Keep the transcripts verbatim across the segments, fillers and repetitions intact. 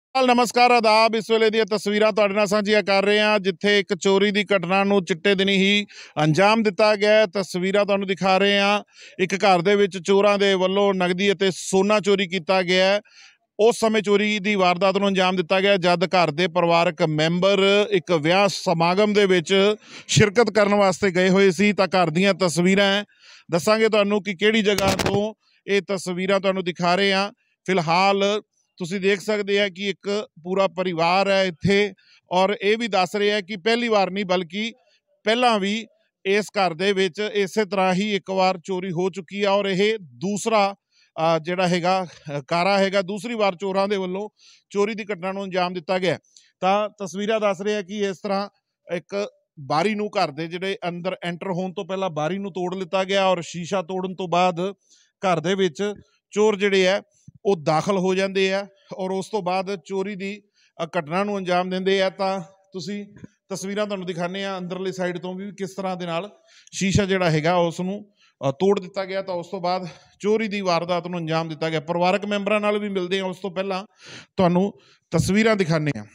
नमस्कार आदाब। इस वेले ਦੀਆਂ ਤਸਵੀਰਾਂ ਤੁਹਾਡੇ ਨਾਲ ਸਾਂਝੀਆਂ ਕਰ ਰਹੇ ਹਾਂ ਜਿੱਥੇ ਇੱਕ ਚੋਰੀ ਦੀ ਘਟਨਾ ਨੂੰ ਚਿੱਟੇ ਦਿਨੀ ਹੀ ਅੰਜਾਮ ਦਿੱਤਾ ਗਿਆ ਹੈ। ਤਸਵੀਰਾਂ ਤੁਹਾਨੂੰ ਦਿਖਾ ਰਹੇ ਹਾਂ। ਇੱਕ ਘਰ ਦੇ ਵਿੱਚ ਚੋਰਾਂ ਦੇ ਵੱਲੋਂ ਨਗਦੀ ਅਤੇ ਸੋਨਾ ਚੋਰੀ ਕੀਤਾ ਗਿਆ ਹੈ। ਉਸ ਸਮੇਂ ਚੋਰੀ ਦੀ ਵਾਰਦਾਤ ਨੂੰ ਅੰਜਾਮ ਦਿੱਤਾ ਗਿਆ ਜਦ ਘਰ ਦੇ ਪਰਿਵਾਰਕ ਮੈਂਬਰ ਇੱਕ ਵਿਆਹ ਸਮਾਗਮ ਦੇ ਵਿੱਚ ਸ਼ਿਰਕਤ ਕਰਨ ਵਾਸਤੇ ਗਏ ਹੋਏ ਸੀ। ਤਾਂ ਘਰ ਦੀਆਂ ਤਸਵੀਰਾਂ ਦੱਸਾਂਗੇ ਤੁਹਾਨੂੰ ਕਿ ਕਿਹੜੀ ਜਗ੍ਹਾ ਤੋਂ ਇਹ ਤਸਵੀਰਾਂ ਤੁਹਾਨੂੰ ਦਿਖਾ ਰਹੇ ਹਾਂ। ਫਿਲਹਾਲ ਤੁਸੀਂ ਦੇਖ ਸਕਦੇ ਆ ਕਿ ਇੱਕ ਪੂਰਾ ਪਰਿਵਾਰ ਹੈ ਇੱਥੇ ਔਰ ਇਹ ਵੀ ਦੱਸ ਰਿਹਾ ਹੈ ਕਿ ਪਹਿਲੀ ਵਾਰ ਨਹੀਂ ਬਲਕਿ ਪਹਿਲਾਂ ਵੀ ਇਸ ਘਰ ਦੇ ਵਿੱਚ ਇਸੇ ਤਰ੍ਹਾਂ ਹੀ ਇੱਕ ਵਾਰ ਚੋਰੀ ਹੋ ਚੁੱਕੀ ਆ ਔਰ ਇਹ ਦੂਸਰਾ ਜਿਹੜਾ ਹੈਗਾ ਕਾਰਾ ਹੈਗਾ ਦੂਸਰੀ ਵਾਰ ਚੋਰਾਂ ਦੇ ਵੱਲੋਂ ਚੋਰੀ ਦੀ ਘਟਨਾ ਨੂੰ ਅੰਜਾਮ ਦਿੱਤਾ ਗਿਆ। ਤਾਂ ਤਸਵੀਰਾਂ ਦੱਸ ਰਿਹਾ ਕਿ ਇਸ ਤਰ੍ਹਾਂ ਇੱਕ ਬਾਰੀ ਨੂੰ ਘਰ ਦੇ ਜਿਹੜੇ ਅੰਦਰ ਐਂਟਰ ਹੋਣ ਤੋਂ ਪਹਿਲਾਂ ਬਾਰੀ ਨੂੰ ਤੋੜ ਲਿੱਤਾ ਗਿਆ ਔਰ ਸ਼ੀਸ਼ਾ ਤੋੜਨ ਤੋਂ ਬਾਅਦ ਘਰ ਦੇ ਵਿੱਚ ਚੋਰ ਜਿਹੜੇ ਆ ਉਹ ਦਾਖਲ ਹੋ ਜਾਂਦੇ ਆ ਔਰ ਉਸ ਤੋਂ ਬਾਅਦ ਚੋਰੀ ਦੀ ਘਟਨਾ ਨੂੰ ਅੰਜਾਮ ਦਿੰਦੇ ਆ। ਤਾਂ ਤੁਸੀਂ ਤਸਵੀਰਾਂ ਤੁਹਾਨੂੰ ਦਿਖਾਉਂਦੇ ਆ ਅੰਦਰਲੀ ਸਾਈਡ ਤੋਂ ਵੀ ਕਿਸ ਤਰ੍ਹਾਂ ਦੇ ਨਾਲ ਸ਼ੀਸ਼ਾ ਜਿਹੜਾ ਹੈਗਾ ਉਸ ਨੂੰ ਤੋੜ ਦਿੱਤਾ ਗਿਆ। ਤਾਂ ਉਸ ਤੋਂ ਬਾਅਦ ਚੋਰੀ ਦੀ ਵਾਰਦਾਤ ਨੂੰ ਅੰਜਾਮ ਦਿੱਤਾ ਗਿਆ। ਪਰਿਵਾਰਕ ਮੈਂਬਰਾਂ ਨਾਲ ਵੀ ਮਿਲਦੇ ਆ। ਉਸ ਤੋਂ ਪਹਿਲਾਂ ਤੁਹਾਨੂੰ ਤਸਵੀਰਾਂ ਦਿਖਾਉਂਦੇ ਆ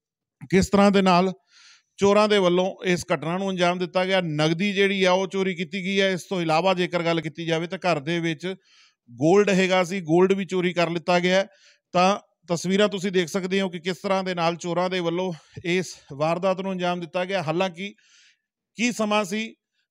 ਕਿਸ ਤਰ੍ਹਾਂ ਦੇ ਨਾਲ ਚੋਰਾਂ ਦੇ ਵੱਲੋਂ ਇਸ ਘਟਨਾ ਨੂੰ ਅੰਜਾਮ ਦਿੱਤਾ ਗਿਆ। ਨਗਦੀ ਜਿਹੜੀ ਆ ਉਹ ਚੋਰੀ ਕੀਤੀ ਗਈ ਹੈ। ਇਸ ਤੋਂ ਇਲਾਵਾ ਜੇਕਰ ਗੱਲ ਕੀਤੀ ਜਾਵੇ ਤਾਂ ਘਰ ਦੇ ਵਿੱਚ ਗੋਲਡ ਹੈਗਾ ਸੀ, ਗੋਲਡ ਵੀ ਚੋਰੀ ਕਰ ਲਿੱਤਾ ਗਿਆ। ਤਾਂ ਤਸਵੀਰਾਂ ਤੁਸੀਂ ਦੇਖ ਸਕਦੇ ਹੋ ਕਿ ਕਿਸ ਤਰ੍ਹਾਂ ਦੇ ਨਾਲ ਚੋਰਾਂ ਦੇ ਵੱਲੋਂ ਇਸ ਵਾਰਦਾਤ ਨੂੰ ਅੰਜਾਮ ਦਿੱਤਾ ਗਿਆ। ਹਾਲਾਂਕਿ ਕੀ ਸਮਾਂ ਸੀ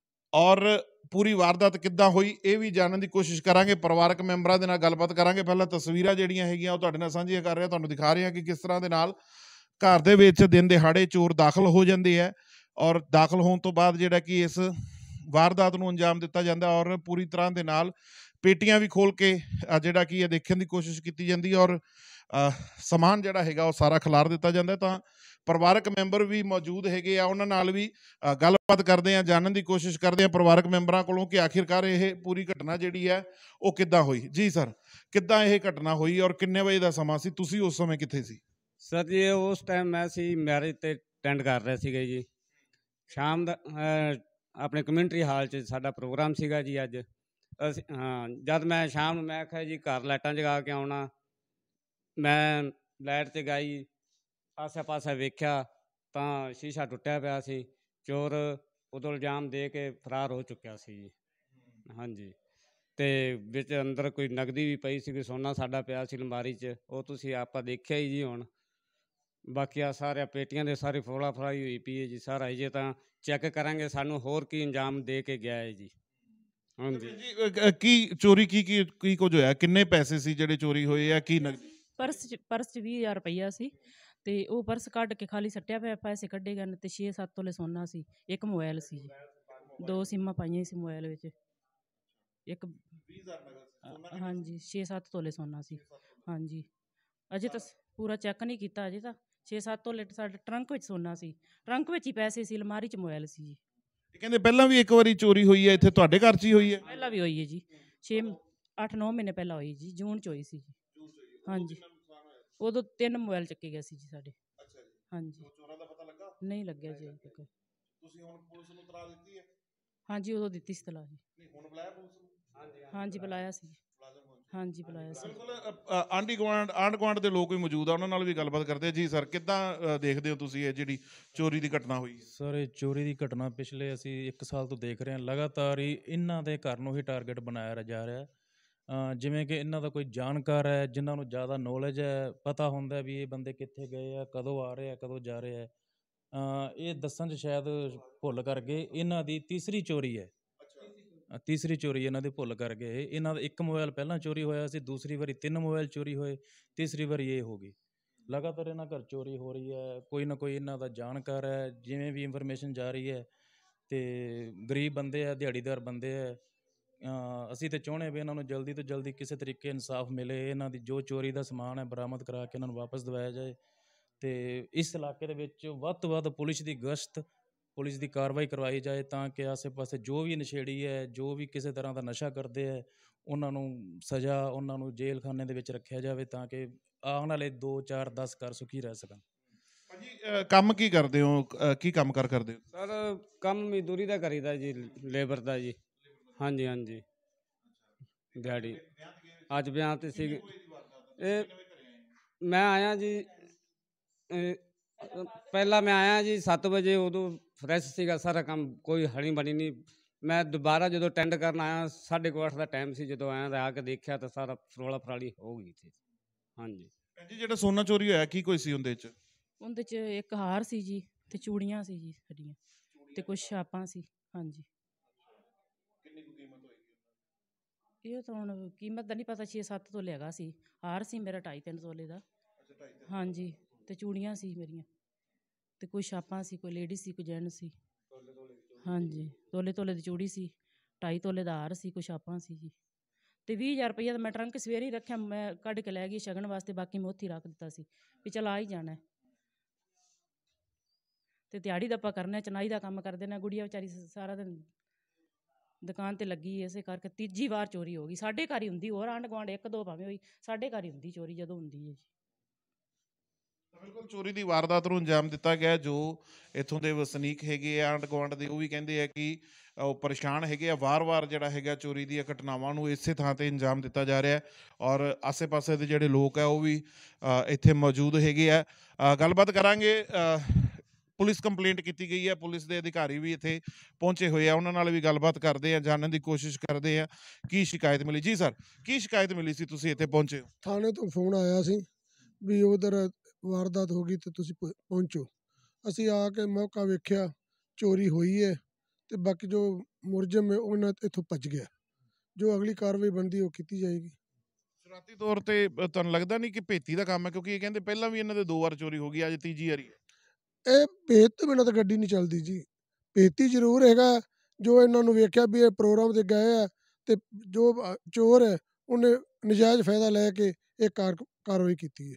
ਔਰ ਪੂਰੀ ਵਾਰਦਾਤ ਕਿੱਦਾਂ ਹੋਈ ਇਹ ਵੀ ਜਾਣਨ ਦੀ ਕੋਸ਼ਿਸ਼ ਕਰਾਂਗੇ। ਪਰਿਵਾਰਕ ਮੈਂਬਰਾਂ ਦੇ ਨਾਲ ਗੱਲਬਾਤ ਕਰਾਂਗੇ। ਪਹਿਲਾਂ ਤਸਵੀਰਾਂ ਜਿਹੜੀਆਂ ਹੈਗੀਆਂ ਉਹ ਤੁਹਾਡੇ ਨਾਲ ਸਾਂਝੀਆਂ ਕਰ ਰਿਹਾ ਤੁਹਾਨੂੰ ਦਿਖਾ ਰਿਹਾ ਕਿ ਕਿਸ ਤਰ੍ਹਾਂ ਦੇ ਨਾਲ ਘਰ ਦੇ ਵਿੱਚ ਦਿਨ ਦਿਹਾੜੇ ਚੋਰ ਦਾਖਲ ਹੋ ਜਾਂਦੇ ਹੈ ਔਰ ਦਾਖਲ ਹੋਣ ਤੋਂ ਬਾਅਦ ਜਿਹੜਾ ਕਿ ਇਸ ਵਾਰਦਾਤ ਨੂੰ ਅੰਜਾਮ ਦਿੱਤਾ ਜਾਂਦਾ ਔਰ ਪੂਰੀ ਤਰ੍ਹਾਂ ਦੇ ਨਾਲ ਪੇਟੀਆਂ ਵੀ ਖੋਲ ਕੇ ਜਿਹੜਾ ਕਿ ਇਹ ਦੇਖਣ ਦੀ ਕੋਸ਼ਿਸ਼ ਕੀਤੀ ਜਾਂਦੀ ਹੈ ਔਰ ਸਮਾਨ ਜਿਹੜਾ ਹੈਗਾ ਉਹ ਸਾਰਾ ਖਿਲਾਰ ਦਿੱਤਾ ਜਾਂਦਾ। ਤਾਂ ਪਰਿਵਾਰਕ ਮੈਂਬਰ ਵੀ ਮੌਜੂਦ ਹੈਗੇ ਆ, ਉਹਨਾਂ ਨਾਲ ਵੀ ਗੱਲਬਾਤ ਕਰਦੇ ਆ, ਜਾਣਨ ਦੀ ਕੋਸ਼ਿਸ਼ ਕਰਦੇ ਆ ਪਰਿਵਾਰਕ ਮੈਂਬਰਾਂ ਕੋਲੋਂ ਕਿ ਆਖਿਰਕਾਰ ਇਹ ਪੂਰੀ ਘਟਨਾ ਜਿਹੜੀ ਹੈ ਉਹ ਕਿੱਦਾਂ ਹੋਈ। ਜੀ ਸਰ, ਕਿੱਦਾਂ ਇਹ ਘਟਨਾ ਹੋਈ ਔਰ ਕਿੰਨੇ ਵਜੇ ਦਾ ਸਮਾਂ ਸੀ? ਤੁਸੀਂ ਉਸ ਸਮੇਂ ਕਿੱਥੇ ਸੀ? ਸਰ ਜੀ ਉਸ ਟਾਈਮ ਮੈਂ ਸੀ ਮੈਰਿਜ ਤੇ ਅਟੈਂਡ ਕਰ ਰਿਹਾ ਸੀਗਾ ਜੀ। ਸ਼ਾਮ ਦਾ ਆਪਣੇ ਕਮਿਊਨਿਟੀ ਹਾਲ 'ਚ ਸਾਡਾ ਪ੍ਰੋਗਰਾਮ ਸੀਗਾ ਜੀ ਅੱਜ। ਅਸੀਂ ਹਾਂ ਜਦ ਮੈਂ ਸ਼ਾਮ ਨੂੰ ਮੈਂ ਆਖਿਆ ਜੀ ਘਰ ਲਾਈਟਾਂ ਜਗਾ ਕੇ ਆਉਣਾ, ਮੈਂ ਲਾਈਟ 'ਤੇ ਗਈ, ਆਸੇ ਪਾਸੇ ਵੇਖਿਆ ਤਾਂ ਸ਼ੀਸ਼ਾ ਟੁੱਟਿਆ ਪਿਆ ਸੀ। ਚੋਰ ਉਦੋਂ ਇਲਜ਼ਾਮ ਦੇ ਕੇ ਫਰਾਰ ਹੋ ਚੁੱਕਿਆ ਸੀ ਜੀ। ਹਾਂਜੀ, ਅਤੇ ਵਿੱਚ ਅੰਦਰ ਕੋਈ ਨਗਦੀ ਵੀ ਪਈ ਸੀ, ਕੋਈ ਸੋਨਾ ਸਾਡਾ ਪਿਆ ਸੀ ਅਲਮਾਰੀ 'ਚ, ਉਹ ਤੁਸੀਂ ਆਪਾਂ ਦੇਖਿਆ ਹੀ ਜੀ। ਹੁਣ ਬਾਕੀ ਆ ਸਾਰਿਆਂ ਪੇਟੀਆਂ ਦੇ ਸਾਰੀ ਫੋਲਾ ਫਰਾਈ ਹੋਈ ਪਈ ਹੈ ਜੀ। ਸਾਰਾ ਜੇ ਤਾਂ ਚੈੱਕ ਕਰਾਂਗੇ ਸਾਨੂੰ ਹੋਰ ਕੀ ਅੰਜਾਮ ਦੇ ਕੇ ਗਿਆ ਹੈ ਜੀ। ਹਾਂਜੀ, ਕੀ ਚੋਰੀ ਕੀ ਕੀ ਕੀ ਕੁਝ ਹੋਇਆ? ਕਿੰਨੇ ਪੈਸੇ ਸੀ ਜਿਹੜੇ ਚੋਰੀ ਹੋਏ ਆ? ਕੀ ਨਗਦੀ? ਪਰਸ 'ਚ ਪਰਸ 'ਚ ਵੀਹ ਹਜ਼ਾਰ ਰੁਪਈਆ ਸੀ ਅਤੇ ਉਹ ਪਰਸ ਕੱਢ ਕੇ ਖਾਲੀ ਸੱਟਿਆ ਪਿਆ, ਪੈਸੇ ਕੱਢੇ ਗਏ ਅਤੇ ਛੇ ਸੱਤ ਤੋਲੇ ਸੋਨਾ ਸੀ, ਇੱਕ ਮੋਬਾਇਲ ਸੀ ਜੀ, ਦੋ ਸਿੰਮਾਂ ਪਾਈਆਂ ਸੀ ਮੋਬਾਇਲ ਵਿੱਚ, ਇੱਕ ਹਾਂਜੀ ਛੇ ਸੱਤ ਤੋਲੇ ਸੋਨਾ ਸੀ। ਹਾਂਜੀ, ਅਜੇ ਤਾਂ ਪੂਰਾ ਚੈੱਕ ਨਹੀਂ ਕੀਤਾ, ਅਜੇ ਤਾਂ ਛੇ ਸੱਤ ਤੋਲੇ ਸਾਡੇ ਟਰੰਕ ਵਿੱਚ ਸੋਨਾ ਸੀ, ਟਰੰਕ ਵਿੱਚ ਹੀ ਪੈਸੇ ਸੀ, ਅਲਮਾਰੀ 'ਚ ਮੋਬਾਇਲ ਸੀ ਜੀ। ਕਹਿੰਦੇ ਪਹਿਲਾਂ ਵੀ ਇੱਕ ਵਾਰੀ ਚੋਰੀ ਹੋਈ ਹੈ ਇੱਥੇ ਤੁਹਾਡੇ ਘਰ 'ਚ ਹੀ ਹੋਈ ਹੈ? ਪਹਿਲਾਂ ਵੀ ਹੋਈ ਹੈ ਜੀ, ਛੇ ਅੱਠ ਨੌ ਮਹੀਨੇ ਪਹਿਲਾਂ ਹੋਈ ਜੀ, ਜੂਨ 'ਚ ਹੋਈ ਸੀ ਜੀ। ਹਾਂਜੀ, ਉਦੋਂ ਤਿੰਨ ਮੋਬਾਈਲ ਚੱਕੇ ਗਏ ਸੀ ਜੀ ਸਾਡੇ। ਹਾਂਜੀ, ਨਹੀਂ ਲੱਗਿਆ ਜੀ ਅਜੇ ਤੱਕ। ਤੁਸੀਂ ਹੁਣ ਪੁਲਿਸ ਨੂੰ ਤਲਾਹ ਦਿੱਤੀ ਹੈ? ਹਾਂਜੀ, ਉਦੋਂ ਦਿੱਤੀ ਸੀ ਤਲਾਹ ਜੀ। ਹੁਣ ਬੁਲਾਇਆ ਪੁਲਿਸ ਨੂੰ? ਹਾਂਜੀ ਬੁਲਾਇਆ ਸੀ, ਹਾਂਜੀ ਬੁਲਾਇਆ ਸੀ। ਬਿਲਕੁਲ, ਆਂਢੀ ਗੁਆਂਢ ਆਂਢ ਗੁਆਂਢ ਦੇ ਲੋਕ ਵੀ ਮੌਜੂਦ ਆ, ਉਹਨਾਂ ਨਾਲ ਵੀ ਗੱਲਬਾਤ ਕਰਦੇ ਆ। ਜੀ ਸਰ, ਕਿੱਦਾਂ ਦੇਖਦੇ ਹੋ ਤੁਸੀਂ ਇਹ ਜਿਹੜੀ ਚੋਰੀ ਦੀ ਘਟਨਾ ਹੋਈ? ਸਰ, ਇਹ ਚੋਰੀ ਦੀ ਘਟਨਾ ਪਿਛਲੇ ਅਸੀਂ ਇੱਕ ਸਾਲ ਤੋਂ ਦੇਖ ਰਹੇ ਹਾਂ। ਲਗਾਤਾਰ ਹੀ ਇਹਨਾਂ ਦੇ ਘਰ ਨੂੰ ਹੀ ਟਾਰਗੇਟ ਬਣਾਇਆ ਜਾ ਰਿਹਾ। ਜਿਵੇਂ ਕਿ ਇਹਨਾਂ ਦਾ ਕੋਈ ਜਾਣਕਾਰ ਹੈ, ਜਿਨ੍ਹਾਂ ਨੂੰ ਜ਼ਿਆਦਾ ਨੌਲੇਜ ਹੈ, ਪਤਾ ਹੁੰਦਾ ਵੀ ਇਹ ਬੰਦੇ ਕਿੱਥੇ ਗਏ ਆ, ਕਦੋਂ ਆ ਰਹੇ ਆ, ਕਦੋਂ ਜਾ ਰਹੇ ਆ। ਇਹ ਦੱਸਣ 'ਚ ਸ਼ਾਇਦ ਭੁੱਲ ਕਰ ਗਏ। ਇਹਨਾਂ ਦੀ ਤੀਸਰੀ ਚੋਰੀ ਹੈ, ਤੀਸਰੀ ਚੋਰੀ ਇਹਨਾਂ ਦੀ ਭੁੱਲ ਕਰ ਗਏ। ਇਹਨਾਂ ਦਾ ਇੱਕ ਮੋਬਾਇਲ ਪਹਿਲਾਂ ਚੋਰੀ ਹੋਇਆ ਸੀ, ਦੂਸਰੀ ਵਾਰੀ ਤਿੰਨ ਮੋਬਾਇਲ ਚੋਰੀ ਹੋਏ, ਤੀਸਰੀ ਵਾਰੀ ਇਹ ਹੋ ਗਈ। ਲਗਾਤਾਰ ਇਹਨਾਂ ਘਰ ਚੋਰੀ ਹੋ ਰਹੀ ਹੈ। ਕੋਈ ਨਾ ਕੋਈ ਇਹਨਾਂ ਦਾ ਜਾਣਕਾਰ ਹੈ, ਜਿਵੇਂ ਵੀ ਇਨਫੋਰਮੇਸ਼ਨ ਜਾ ਰਹੀ ਹੈ। ਅਤੇ ਗਰੀਬ ਬੰਦੇ ਆ, ਦਿਹਾੜੀਦਾਰ ਬੰਦੇ ਹੈ। ਅਸੀਂ ਤਾਂ ਚਾਹੁੰਦੇ ਵੀ ਇਹਨਾਂ ਨੂੰ ਜਲਦੀ ਤੋਂ ਜਲਦੀ ਕਿਸੇ ਤਰੀਕੇ ਇਨਸਾਫ ਮਿਲੇ। ਇਹਨਾਂ ਦੀ ਜੋ ਚੋਰੀ ਦਾ ਸਮਾਨ ਹੈ ਬਰਾਮਦ ਕਰਾ ਕੇ ਇਹਨਾਂ ਨੂੰ ਵਾਪਸ ਦਿਵਾਇਆ ਜਾਏ ਅਤੇ ਇਸ ਇਲਾਕੇ ਦੇ ਵਿੱਚ ਵੱਧ ਤੋਂ ਵੱਧ ਪੁਲਿਸ ਦੀ ਗਸ਼ਤ, ਪੁਲਿਸ ਦੀ ਕਾਰਵਾਈ ਕਰਵਾਈ ਜਾਏ ਤਾਂ ਕਿ ਆਸੇ ਪਾਸੇ ਜੋ ਵੀ ਨਸ਼ੇੜੀ ਹੈ, ਜੋ ਵੀ ਕਿਸੇ ਤਰ੍ਹਾਂ ਦਾ ਨਸ਼ਾ ਕਰਦੇ ਹੈ, ਉਹਨਾਂ ਨੂੰ ਸਜ਼ਾ, ਉਹਨਾਂ ਨੂੰ ਜੇਲ੍ਹ ਖਾਨੇ ਦੇ ਵਿੱਚ ਰੱਖਿਆ ਜਾਵੇ ਤਾਂ ਕਿ ਆਉਣ ਵਾਲੇ ਦੋ ਚਾਰ ਦਸ ਘਰ ਸੁਖੀ ਰਹਿ ਸਕਣ। ਭਾਜੀ, ਕੰਮ ਕੀ ਕਰਦੇ ਹੋ? ਕੀ ਕੰਮ ਕਾਰ ਕਰਦੇ ਹੋ ਸਰ? ਕੰਮ ਮਜ਼ਦੂਰੀ ਦਾ ਕਰੀਦਾ ਜੀ, ਲੇਬਰ ਦਾ ਜੀ। ਹਾਂਜੀ ਹਾਂਜੀ, ਦਿਹਾੜੀ। ਅੱਜ ਵਿਆਹ 'ਤੇ ਸੀ। ਇਹ ਮੈਂ ਆਇਆ ਜੀ ਅ, ਅ, ਪਹਿਲਾਂ ਮੈਂ ਆਇਆ ਜੀ ਸੱਤ ਵਜੇ, ਉਦੋਂ ਫਰੈਸ਼ ਸੀਗਾ ਸਾਰਾ ਕੰਮ, ਕੋਈ ਹਣੀ ਬਣੀ ਨਹੀਂ। ਮੈਂ ਦੁਬਾਰਾ ਜਦੋਂ ਅਟੈਂਡ ਕਰਨ ਆਇਆ ਸਾਢੇ ਕੁ ਅੱਠ ਦਾ ਟਾਈਮ ਸੀ, ਜਦੋਂ ਆਇਆ ਤਾਂ ਆ ਕੇ ਦੇਖਿਆ ਤਾਂ ਸਾਰਾ ਫਰੋਲਾ ਫਰਾਲੀ ਹੋ ਗਈ ਸੀ। ਹਾਂਜੀ ਭੈਣ ਜੀ ਜਿਹੜਾ ਸੋਨਾ ਚੋਰੀ ਹੋਇਆ ਕੀ ਕੋਈ ਸੀ ਉਹਦੇ ਚ? ਉਹਦੇ 'ਚ ਇੱਕ ਹਾਰ ਸੀ ਜੀ ਤੇ ਚੂੜੀਆਂ ਸੀ ਜੀ ਸਾਡੀਆਂ ਤੇ ਕੁਛ ਛਾਪਾਂ ਸੀ। ਹਾਂਜੀ ਕਿੰਨੀ ਕੁ ਕੀਮਤ ਹੋਏਗੀ? ਇਹ ਤਾਂ ਹੁਣ ਕੀਮਤ ਦਾ ਨਹੀਂ ਪਤਾ, ਛੇ ਸੱਤ ਤੋਲੇ ਹੈਗਾ ਸੀ। ਹਾਰ ਸੀ ਮੇਰਾ ਢਾਈ ਤਿੰਨ ਤੋਲੇ ਦਾ। ਅੱਛਾ, ਢਾਈ ਤਿੰਨ ਹਾਂਜੀ ਤੇ ਚੂੜੀਆਂ ਸੀ ਮੇਰੀਆਂ ਤੇ ਕੋਈ ਛਾਪਾਂ ਸੀ, ਕੋਈ ਲੇਡੀ ਸੀ, ਕੋਈ ਜੈਂਟ ਸੀ। ਤੋਲੇ ਤੋਲੇ ਦੀ ਚੋਰੀ। ਹਾਂਜੀ ਤੋਲੇ ਤੋਲੇ ਦੀ ਚੂੜੀ ਸੀ, ਢਾਈ ਤੋਲੇ ਦਾ ਹਾਰ ਸੀ, ਕੋਈ ਛਾਪਾਂ ਸੀ ਜੀ। ਤੇ ਵੀਹ ਹਜ਼ਾਰ ਰੁਪਈਆ ਤਾਂ ਮੈਂ ਟਰੰਕ ਸਵੇਰੇ ਹੀ ਰੱਖਿਆ, ਮੈਂ ਕੱਢ ਕੇ ਲੈ ਗਈ ਸ਼ਗਨ ਵਾਸਤੇ, ਬਾਕੀ ਮੈਂ ਉੱਥੇ ਹੀ ਰੱਖ ਦਿੱਤਾ ਸੀ ਵੀ ਚਲ ਆ ਹੀ ਜਾਣਾ ਹੈ। ਤੇ ਦਿਹਾੜੀ ਦਾ ਆਪਾਂ ਕਰਨਾ, ਚਨਾਈ ਦਾ ਕੰਮ ਕਰਦੇ ਨੇ। ਗੁੜੀਆ ਵਿਚਾਰੀ ਸ- ਸਾਰਾ ਦਿਨ ਦੁਕਾਨ ਤੇ ਲੱਗੀ, ਇਸੇ ਕਰਕੇ ਤੀਜੀ ਵਾਰ ਚੋਰੀ ਹੋ ਗਈ। ਸਾਡੇ ਘਰ ਹੀ ਹੁੰਦੀ, ਹੋਰ ਆਂਢ ਗੁਆਂਢ ਇੱਕ ਦੋ ਭਾਵੇਂ ਹੋਈ, ਸਾਡੇ ਘਰ ਹੀ ਹੁੰਦੀ ਚੋਰੀ ਜਦੋਂ ਹੁੰਦੀ ਹੈ ਜੀ। ਤਾਂ ਬਿਲਕੁਲ ਚੋਰੀ ਦੀ ਵਾਰਦਾਤ ਨੂੰ ਅੰਜਾਮ ਦਿੱਤਾ ਗਿਆ। ਜੋ ਇੱਥੋਂ ਦੇ ਵਸਨੀਕ ਹੈਗੇ ਆ, ਆਂਢ ਗੁਆਂਢ ਦੇ, ਉਹ ਵੀ ਕਹਿੰਦੇ ਆ ਕਿ ਅ, ਉਹ ਪਰੇਸ਼ਾਨ ਹੈਗੇ ਆ। ਵਾਰ-ਵਾਰ ਜਿਹੜਾ ਹੈਗਾ ਚੋਰੀ ਦੀਆਂ ਘਟਨਾਵਾਂ ਨੂੰ ਇਸੇ ਥਾਂ ਤੇ ਅੰਜਾਮ ਦਿੱਤਾ ਜਾ ਰਿਹਾ ਹੈ ਔਰ ਆਸੇ-ਪਾਸੇ ਦੇ ਜਿਹੜੇ ਲੋਕ ਆ ਉਹ ਵੀ ਅ, ਇੱਥੇ ਮੌਜੂਦ ਹੈਗੇ ਆ। ਅ, ਗੱਲਬਾਤ ਕਰਾਂਗੇ। ਅ, ਪੁਲਿਸ ਕੰਪਲੇਂਟ ਕੀਤੀ ਗਈ ਹੈ, ਪੁਲਿਸ ਦੇ ਅਧਿਕਾਰੀ ਵੀ ਇੱਥੇ ਪਹੁੰਚੇ ਹੋਏ ਆ, ਉਹਨਾਂ ਨਾਲ ਵੀ ਗੱਲਬਾਤ ਕਰਦੇ ਆ, ਜਾਣਨ ਦੀ ਕੋਸ਼ਿਸ਼ ਕਰਦੇ ਆ ਕੀ ਸ਼ਿਕਾਇਤ ਮਿਲੀ। ਜੀ ਸਰ, ਕੀ ਸ਼ਿਕਾਇਤ ਮਿਲੀ ਸੀ, ਤੁਸੀਂ ਇੱਥੇ ਪਹੁੰਚੇ ਹੋ? ਥਾਣੇ ਤੋਂ ਫੋਨ ਆਇਆ ਸੀ ਵੀ ਉਧਰ ਵਾਰਦਾਤ ਹੋ ਗਈ ਤੇ ਤੁਸੀਂ ਪ- ਪਹੁੰਚੋ। ਅਸੀਂ ਆ ਕੇ ਮੌਕਾ ਵੇਖਿਆ, ਚੋਰੀ ਹੋਈ ਹੈ ਤੇ ਬਾਕੀ ਜੋ ਮੁਲਜ਼ਮ ਹੈ ਉਹਨਾਂ ਇੱਥੋਂ ਭੱਜ ਗਿਆ। ਜੋ ਅਗਲੀ ਕਾਰਵਾਈ ਬਣਦੀ ਉਹ ਕੀਤੀ ਜਾਏਗੀ। ਸ਼ੁਰੂਆਤੀ ਤੌਰ ਤੇ ਅ, ਤੁਹਾਨੂੰ ਲੱਗਦਾ ਨਹੀਂ ਕਿ ਭੇਤੀ ਦਾ ਕੰਮ ਹੈ? ਕਿਉਂਕਿ ਇਹ ਕਹਿੰਦੇ ਪਹਿਲਾਂ ਵੀ ਇਹਨਾਂ ਦੇ ਦੋ ਵਾਰ ਚੋਰੀ ਹੋ ਗਈ, ਅੱਜ ਤੀਜੀ ਵਾਰੀ ਹੈ। ਇਹ ਭੇਤ ਤੋਂ ਬਿਨਾਂ ਤਾਂ ਗੱਡੀ ਨਹੀਂ ਚੱਲਦੀ ਜੀ। ਭੇਤੀ ਜ਼ਰੂਰ ਹੈਗਾ, ਜੋ ਇਹਨਾਂ ਨੂੰ ਵੇਖਿਆ ਵੀ ਇਹ ਪ੍ਰੋਗਰਾਮ ਤੇ ਗਏ ਆ ਤੇ ਜੋ ਅ, ਚੋਰ ਹੈ ਉਹਨੇ ਨਜਾਇਜ਼ ਫਾਇਦਾ ਲੈ ਕੇ ਇਹ ਕਾਰ ਕਾਰਵਾਈ ਕੀਤੀ ਹੈ।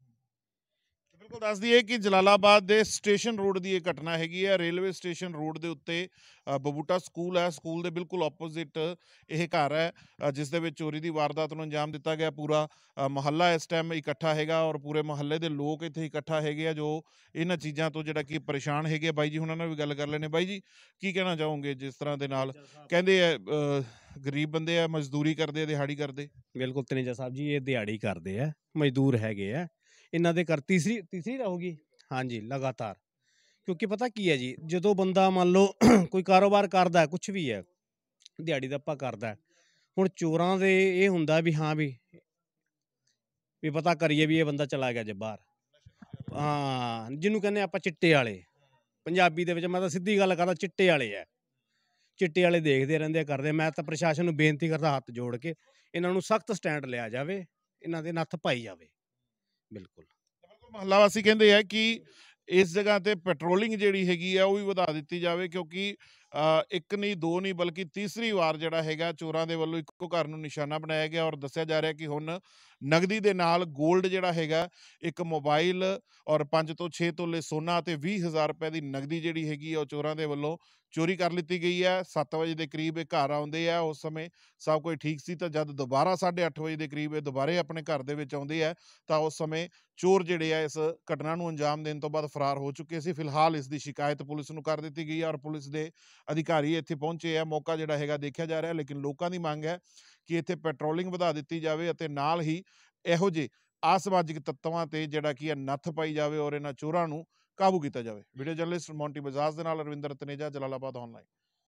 ਬਿਲਕੁਲ ਦੱਸ ਦਈਏ ਕਿ ਜਲਾਲਾਬਾਦ ਦੇ ਸਟੇਸ਼ਨ ਰੋਡ ਦੀ ਇਹ ਘਟਨਾ ਹੈਗੀ ਹੈ। ਰੇਲਵੇ ਸਟੇਸ਼ਨ ਰੋਡ ਦੇ ਉੱਤੇ ਅ, ਬਬੂਟਾ ਸਕੂਲ ਹੈ, ਸਕੂਲ ਦੇ ਬਿਲਕੁਲ ਆਪੋਜ਼ਿਟ ਇਹ ਘਰ ਹੈ ਅ, ਜਿਸ ਦੇ ਵਿੱਚ ਚੋਰੀ ਦੀ ਵਾਰਦਾਤ ਨੂੰ ਅੰਜਾਮ ਦਿੱਤਾ ਗਿਆ। ਪੂਰਾ ਅ, ਮੁਹੱਲਾ ਇਸ ਟਾਈਮ ਇਕੱਠਾ ਹੈਗਾ ਔਰ ਪੂਰੇ ਮੁਹੱਲੇ ਦੇ ਲੋਕ ਇੱਥੇ ਇਕੱਠਾ ਹੈਗੇ ਆ, ਜੋ ਇਹਨਾਂ ਚੀਜ਼ਾਂ ਤੋਂ ਜਿਹੜਾ ਕਿ ਪਰੇਸ਼ਾਨ ਹੈਗੇ ਆ। ਬਾਈ ਜੀ ਹੁਣਾਂ ਨਾਲ ਵੀ ਗੱਲ ਕਰ ਲੈਣੇ। ਬਾਈ ਜੀ, ਕੀ ਕਹਿਣਾ ਚਾਹੋਗੇ ਜਿਸ ਤਰ੍ਹਾਂ ਦੇ ਨਾਲ ਕਹਿੰਦੇ ਆ ਅ, ਗਰੀਬ ਬੰਦੇ ਆ, ਮਜ਼ਦੂਰੀ ਕਰਦੇ ਆ, ਦਿਹਾੜੀ ਕਰਦੇ? ਬਿਲਕੁਲ ਤਨੇਜਾ ਸਾਹਿਬ ਜੀ, ਇਹ ਦਿਹਾੜੀ ਕਰਦੇ ਆ, ਮਜ਼ਦੂਰ ਹੈਗੇ ਆ। ਇਹਨਾਂ ਦੇ ਘਰ ਤੀਸਰੀ ਤੀਸਰੀ ਰਹੂਗੀ। ਹਾਂਜੀ ਲਗਾਤਾਰ, ਕਿਉਂਕਿ ਪਤਾ ਕੀ ਹੈ ਜੀ, ਜਦੋਂ ਬੰਦਾ ਮੰਨ ਲਓ ਕੋਈ ਕਾਰੋਬਾਰ ਕਰਦਾ, ਕੁਛ ਵੀ ਹੈ, ਦਿਹਾੜੀ ਦਾ ਆਪਾਂ ਕਰਦਾ। ਹੁਣ ਚੋਰਾਂ ਦੇ ਇਹ ਹੁੰਦਾ ਵੀ ਹਾਂ ਵੀ ਵੀ ਪਤਾ ਕਰੀਏ ਵੀ ਇਹ ਬੰਦਾ ਚਲਾ ਗਿਆ ਜੇ ਬਾਹਰ। ਹਾਂ, ਜਿਹਨੂੰ ਕਹਿੰਦੇ ਆਪਾਂ ਚਿੱਟੇ ਵਾਲੇ, ਪੰਜਾਬੀ ਦੇ ਵਿੱਚ ਮੈਂ ਤਾਂ ਸਿੱਧੀ ਗੱਲ ਕਰਦਾ, ਚਿੱਟੇ ਵਾਲੇ ਆ। ਚਿੱਟੇ ਵਾਲੇ ਦੇਖਦੇ ਰਹਿੰਦੇ ਆ, ਕਰਦੇ। ਮੈਂ ਤਾਂ ਪ੍ਰਸ਼ਾਸਨ ਨੂੰ ਬੇਨਤੀ ਕਰਦਾ, ਹੱਥ ਜੋੜ ਕੇ ਇਹਨਾਂ ਨੂੰ ਸਖਤ ਸਟੈਂਡ ਲਿਆ ਜਾਵੇ, ਇਹਨਾਂ ਦੇ ਨੱਥ ਪਾਈ ਜਾਵੇ। ਬਿਲਕੁਲ ਮੁਹੱਲਾ ਵਾਸੀ ਕਹਿੰਦੇ ਆ ਕਿ ਇਸ ਜਗ੍ਹਾ ਤੇ ਪੈਟਰੋਲਿੰਗ ਜਿਹੜੀ ਹੈਗੀ ਆ ਉਹ ਵੀ ਵਧਾ ਦਿੱਤੀ ਜਾਵੇ, ਕਿਉਂਕਿ ਅ, ਇੱਕ ਨਹੀਂ ਦੋ ਨਹੀਂ ਬਲਕਿ ਤੀਸਰੀ ਵਾਰ ਜਿਹੜਾ ਹੈਗਾ ਚੋਰਾਂ ਦੇ ਵੱਲੋਂ ਇੱਕੋ ਘਰ ਨੂੰ ਨਿਸ਼ਾਨਾ ਬਣਾਇਆ ਗਿਆ ਔਰ ਦੱਸਿਆ ਜਾ ਰਿਹਾ ਕਿ ਹੁਣ ਨਗਦੀ ਦੇ ਨਾਲ 골ਡ ਜਿਹੜਾ ਹੈਗਾ, ਇੱਕ ਮੋਬਾਈਲ ਔਰ ਪੰਜ ਤੋਂ ਛੇ ਤੋਲੇ ਸੋਨਾ ਤੇ ਵੀਹ ਹਜ਼ਾਰ ਰੁਪਏ ਦੀ ਨਗਦੀ ਜਿਹੜੀ ਹੈਗੀ ਆ ਉਹ ਚੋਰਾਂ ਦੇ ਵੱਲੋਂ ਚੋਰੀ ਕਰ ਲਿੱਤੀ ਗਈ ਹੈ। ਸੱਤ ਵਜੇ ਦੇ ਕਰੀਬ ਇਹ ਘਰ ਆਉਂਦੇ ਆ, ਉਸ ਸਮੇਂ ਸਭ ਕੁਝ ਠੀਕ ਸੀ, ਤਾਂ ਜਦ ਦੁਬਾਰਾ ਸਾਢੇ ਅੱਠ ਵਜੇ ਦੇ ਕਰੀਬ ਇਹ ਦੁਬਾਰੇ ਆਪਣੇ ਘਰ ਦੇ ਵਿੱਚ ਆਉਂਦੇ ਆ ਤਾਂ ਉਸ ਸਮੇਂ ਚੋਰ ਜਿਹੜੇ ਆ ਇਸ ਘਟਨਾ ਨੂੰ ਅੰਜਾਮ ਦੇਣ ਤੋਂ ਬਾਅਦ ਫਰਾਰ ਹੋ ਚੁੱਕੇ ਸੀ। ਫਿਲਹਾਲ ਇਸ ਦੀ ਸ਼ਿਕਾਇਤ ਪੁਲਿਸ ਨੂੰ ਕਰ ਦਿੱਤੀ ਗਈ ਹੈ ਔਰ ਪੁਲਿਸ ਦੇ ਅਧਿਕਾਰੀ ਇੱਥੇ ਪਹੁੰਚੇ ਆ, ਮੌਕਾ ਜਿਹੜਾ ਹੈਗਾ ਦੇਖਿਆ ਜਾ ਰਿਹਾ। ਲੇਕਿਨ ਲੋਕਾਂ ਦੀ ਮੰਗ ਹੈ ਕਿ ਇੱਥੇ ਪੈਟਰੋਲਿੰਗ ਵਧਾ ਦਿੱਤੀ ਜਾਵੇ ਅਤੇ ਨਾਲ ਹੀ ਇਹੋ ਜਿਹੇ ਅਸਮਾਜਿਕ ਤੱਤਾਂ ਤੇ ਜਿਹੜਾ ਕੀ ਹੈ ਨੱਥ ਪਾਈ ਜਾਵੇ ਔਰ ਇਹਨਾਂ ਚੋਰਾਂ ਨੂੰ ਕਾਬੂ ਕੀਤਾ ਜਾਵੇ। ਵੀਡੀਓ ਜਰਨਲਿਸਟ ਮੌਂਟੀ ਬਜਾਜ ਦੇ ਨਾਲ ਰਵਿੰਦਰ ਤਨੇਜਾ, ਜਲਾਲਾਬਾਦ ਆਨਲਾਈਨ।